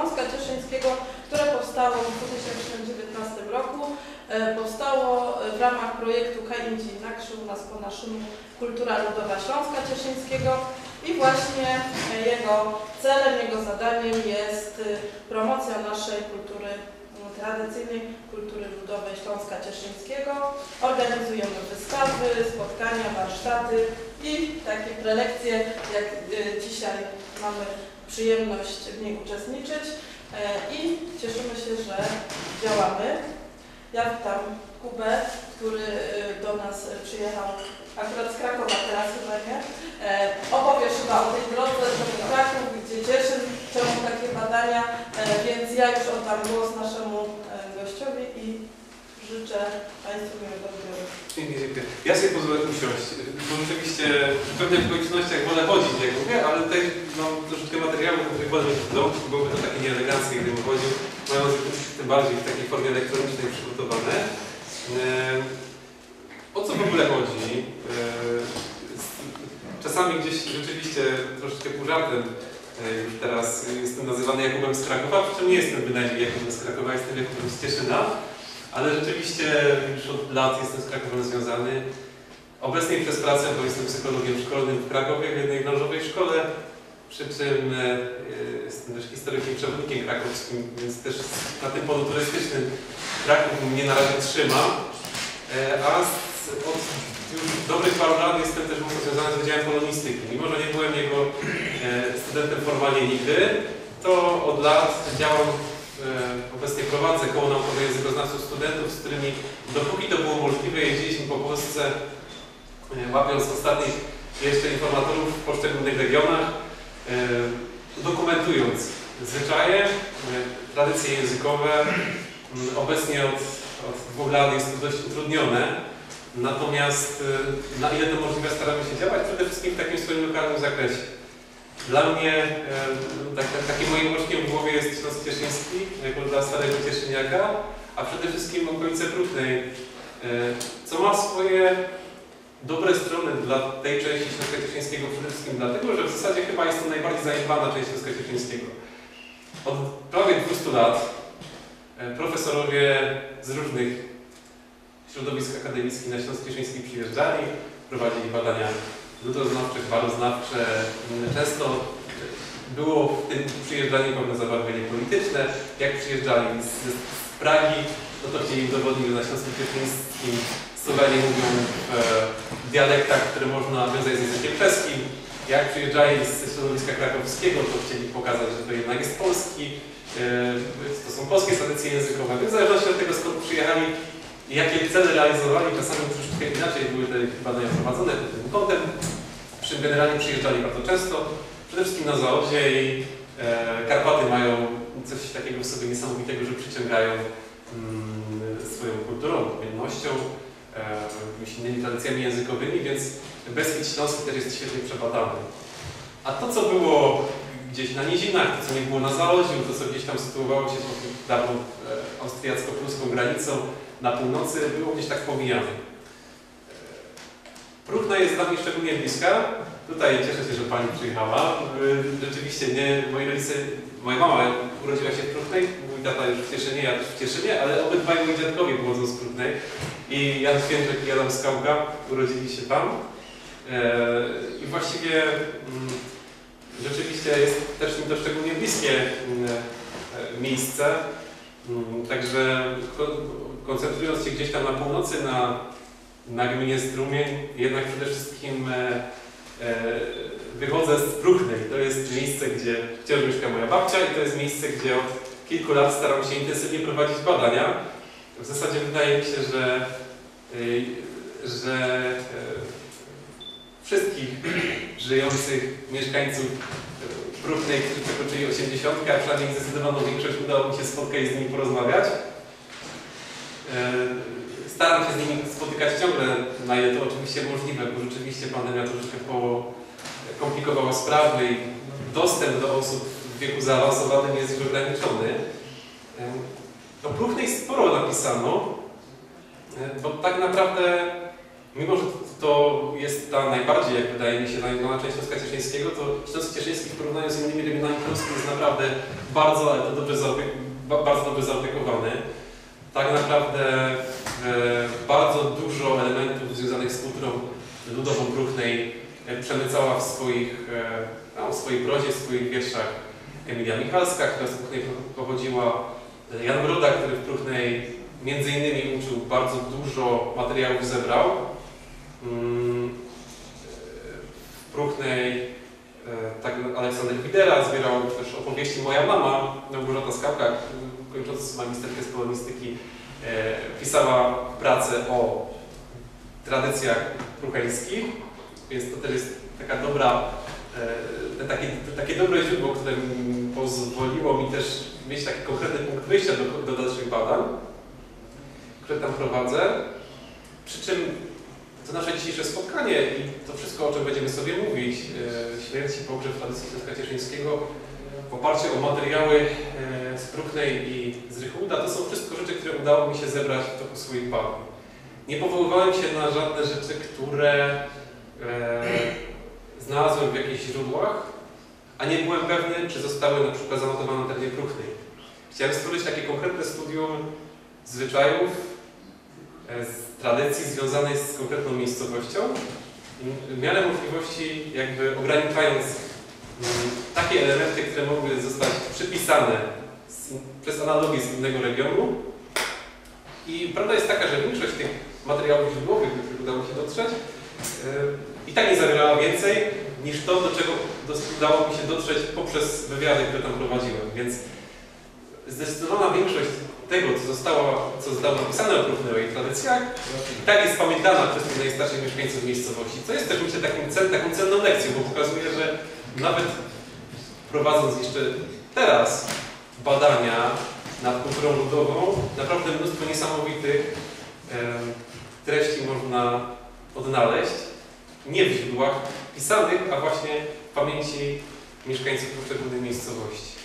Śląska Cieszyńskiego, które powstało w 2019 roku. Powstało w ramach projektu Kajindzi Inakszy, u nas po naszemu Kultura Ludowa Śląska Cieszyńskiego i właśnie jego celem, jego zadaniem jest promocja naszej kultury tradycyjnej, kultury ludowej Śląska Cieszyńskiego. Organizujemy wystawy, spotkania, warsztaty i takie prelekcje, jak dzisiaj mamy przyjemność w niej uczestniczyć i cieszymy się, że działamy. Ja witam Kubę, który do nas przyjechał akurat z Krakowa teraz chyba, nie? Opowiesz chyba o tej drodze, czemu Kraków, gdzie Cieszyn, czemu takie badania, więc ja już oddam głos naszemu gościowi i życzę Państwu miłego odbioru. Dziękuję. Ja sobie pozwolę usiąść, bo rzeczywiście w pewnych okolicznościach wolę chodzić, jak mówię, ale tutaj mam troszeczkę materiału, który wolę mieć w domu, byłoby to takie nieeleganckie, gdybym chodził, mając tym bardziej w takiej formie elektronicznej przygotowane. O co w ogóle chodzi? Czasami gdzieś rzeczywiście troszeczkę pół żartem już teraz jestem nazywany Jakubem z Krakowa, przy czym nie jestem bynajmniej Jakubem z Krakowa, jestem Jakubem z Cieszyna, ale rzeczywiście już od lat jestem z Krakowem związany. Obecnie przez pracę, bo jestem psychologiem szkolnym w Krakowie, w jednej branżowej szkole, przy czym jestem też historykiem, przewodnikiem krakowskim, więc też na tym polu turystycznym Kraków mnie na razie trzyma. A od już dobrych paru lat jestem też mocno związany z Wydziałem Polonistyki. Mimo że nie byłem jego studentem formalnie nigdy, to od lat działam, obecnie prowadzę koło naukowe językoznawców studentów, z którymi dopóki to było możliwe jeździliśmy po Polsce, łapiąc ostatnich jeszcze informatorów w poszczególnych regionach, dokumentując zwyczaje, tradycje językowe. Obecnie od 2 lat jest to dość utrudnione, natomiast na ile to możliwe staramy się działać przede wszystkim w takim swoim lokalnym zakresie. Dla mnie takim moim oczkiem w głowie jest Śląsk Cieszyński, jako dla starego Cieszyniaka, a przede wszystkim okolice Kruchnej, co ma swoje dobre strony dla tej części Śląska Cieszyńskiego, przede wszystkim dlatego, że w zasadzie chyba jest to najbardziej zaniedbana część Śląska Cieszyńskiego. Od prawie 200 lat profesorowie z różnych środowisk akademickich na Śląsk Cieszyński przyjeżdżali, prowadzili badania ludoznawcze, gwaroznawcze. Często było w tym przyjeżdżaniu pewne zabarwienie polityczne. Jak przyjeżdżali z Pragi, no to chcieli udowodnić, że na Śląsku Cieszyńskim Słowenie mówią w dialektach, które można wiązać z językiem czeskim. Jak przyjeżdżali z środowiska krakowskiego, to chcieli pokazać, że to jednak jest polski. To są polskie tradycje językowe. Więc w zależności od tego, skąd przyjechali i jakie cele realizowali, czasami troszeczkę inaczej były te badania prowadzone pod tym kątem, przy czym generalnie przyjeżdżali bardzo często, przede wszystkim na zaodzie i Karpaty mają coś takiego w sobie niesamowitego, że przyciągają swoją kulturą, odmiennością, jakimiś innymi tradycjami językowymi, więc Beskid Śląski też jest świetnie przebadany. A to, co było gdzieś na nizinach, to, co nie było na zaodziu, to, co gdzieś tam sytuowało się pod dawną austriacko-pruską granicą na północy, było gdzieś tak pomijane. Pruchna jest dla mnie szczególnie bliska. Tutaj cieszę się, że Pani przyjechała. Rzeczywiście nie, moi rodzice, moja mama urodziła się w Pruchnej, mój tata już w Cieszynie, ja też w Cieszynie, ale obydwaj moi dziadkowie pochodzą z Pruchnej. I Jan Święczek i Adam Skałka urodzili się tam. I właściwie rzeczywiście jest też mi to szczególnie bliskie miejsce. Także koncentrując się gdzieś tam na północy, na gminie Strumień, jednak przede wszystkim wychodzę z Pruchnej. To jest miejsce, gdzie wciąż mieszka moja babcia i to jest miejsce, gdzie od kilku lat staram się intensywnie prowadzić badania. W zasadzie wydaje mi się, że wszystkich żyjących mieszkańców Pruchnej, którzy przekroczyli 80, a przynajmniej zdecydowaną większość udało mi się spotkać i z nimi porozmawiać. Staram się z nimi spotykać ciągle, na ile to oczywiście możliwe, bo rzeczywiście pandemia troszeczkę komplikowała sprawy i dostęp do osób w wieku zaawansowanym jest już ograniczony. O Pruchnej sporo napisano, bo tak naprawdę Mimo że to jest ta najbardziej, jak wydaje mi się, znana część Śląska Cieszyńskiego, to Śląsk Cieszyński w porównaniu z innymi regionami Polski jest naprawdę bardzo, ale to bardzo dobrze zaopiekowany. Tak naprawdę bardzo dużo elementów związanych z kulturą ludową Pruchnej przemycała w swojej prozie, w swoich wierszach Emilia Michalska, która z Pruchnej pochodziła, Jan Broda, który w Pruchnej między innymi uczył, bardzo dużo materiałów zebrał. W Pruchnej tak Aleksander Widera zbierał też opowieści Moja mama, Małgorzata Skałka, kończąc magisterkę z polonistyki, pisała pracę o tradycjach prucheńskich, więc to też jest taka dobra, takie dobre źródło, które pozwoliło mi też mieć taki konkretny punkt wyjścia do dalszych badań, które tam prowadzę. Przy czym to nasze dzisiejsze spotkanie i to wszystko, o czym będziemy sobie mówić, śmierć i pogrzeb tradycji Śląska Cieszyńskiego, w oparciu o materiały z Pruchnej i z Rychłóda, to są wszystko rzeczy, które udało mi się zebrać w toku swoich badań. Nie powoływałem się na żadne rzeczy, które znalazłem w jakichś źródłach, a nie byłem pewny, czy zostały na przykład zanotowane na terenie Pruchnej. Chciałem stworzyć takie konkretne studium zwyczajów, z tradycji związanej z konkretną miejscowością i w miarę możliwości jakby ograniczając takie elementy, które mogły zostać przypisane przez analogię z innego regionu. I prawda jest taka, że większość tych materiałów źródłowych, do których udało się dotrzeć, i tak nie zawierała więcej niż to, do czego udało mi się dotrzeć poprzez wywiady, które tam prowadziłem. Więc zdecydowana większość tego, co zostało napisane o Pruchnej, o jej tradycjach, i tak jest pamiętana przez tych najstarszych mieszkańców miejscowości, co jest też, myślę, taką cenną lekcją, bo pokazuje, że nawet prowadząc jeszcze teraz badania nad kulturą ludową, naprawdę mnóstwo niesamowitych treści można odnaleźć, nie w źródłach pisanych, a właśnie w pamięci mieszkańców poszczególnych miejscowości.